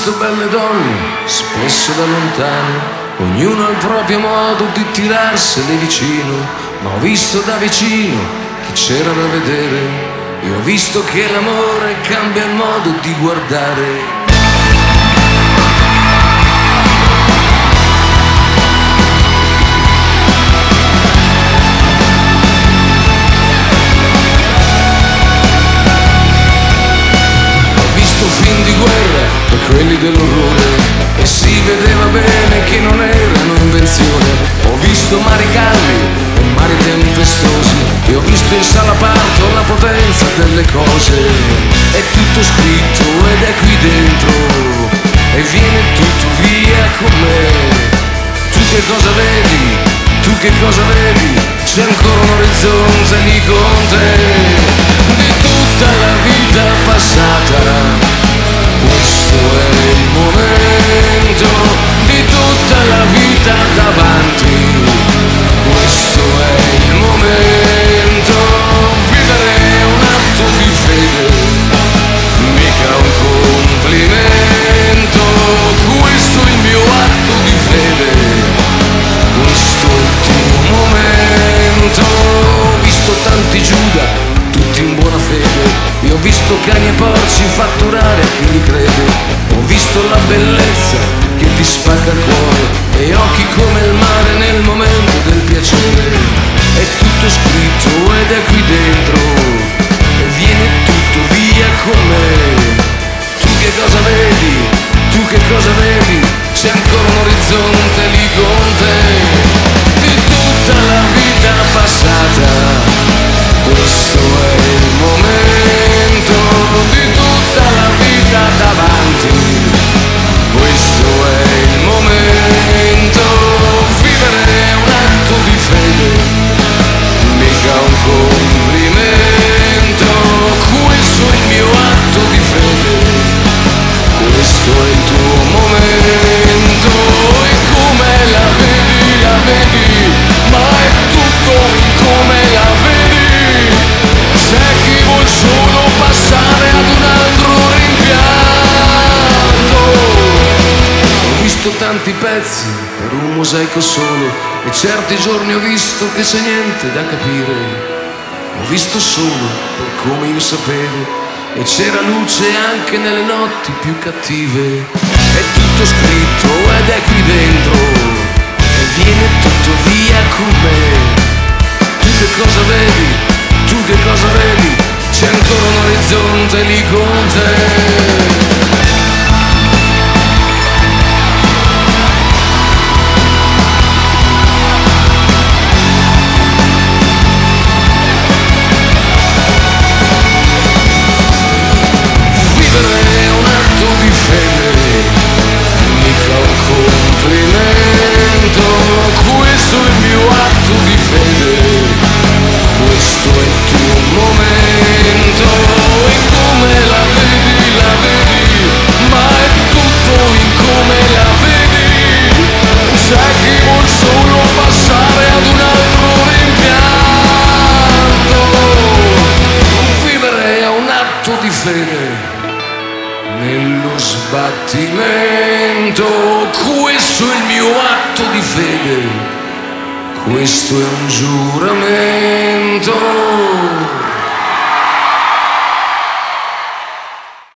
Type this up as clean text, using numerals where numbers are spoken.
visto belle donne, spesso da lontano, ognuno ha il proprio modo di tirarsene vicino, ma ho visto da vicino chi c'era da vedere, e ho visto che l'amore cambia il modo di guardare. Film di guerra e quelli dell'orrore, e si vedeva bene che non erano invenzione. Ho visto mari calmi e mari tempestosi, e ho visto in sala parto la potenza delle cose. È tutto scritto ed è qui dentro, e viene tutto via con me. Tu che cosa vedi? Tu che cosa vedi? C'è ancora un orizzonte lì con te. Di tutta la vita passata, questo è il momento, di tutta la vita davanti, questo è il momento. Vivere è un atto di fede, mica un complimento. Questo è il mio atto di fede, questo è il tuo momento. Ho visto tanti Giuda, tutti in buona fede, e ho visto cani e porci fatturare a chi gli crede. Ho visto la bellezza che ti spacca il cuore, e occhi come il mare nel momento del piacere. È tutto scritto ed è qui dentro, e viene tutto via con me. Tu che cosa vedi? Tu che cosa vedi? C'è ancora un orizzonte lì con te. Di tutta la vita passata, questo è il momento, di tutta la vita davanti, questo è il momento. Vivere è un atto di fede, mica un complimento. Questo è il mio atto di fede, questo è il tuo momento. E come la vedi, ma è tutto come la vedi. C'è chi vuol solo passare ad un altro rimpianto. Ho visto tanti pezzi per un mosaico solo, e certi giorni ho visto che c'è niente da capire. Ho visto solo per come io sapevo, e c'era luce anche nelle notti più cattive. È tutto scritto ed è qui dentro, e viene tutto via con me. Tu che cosa vedi? Tu che cosa vedi? C'è ancora un orizzonte lì con te. Nello sbattimento, questo è il mio atto di fede, questo è un giuramento.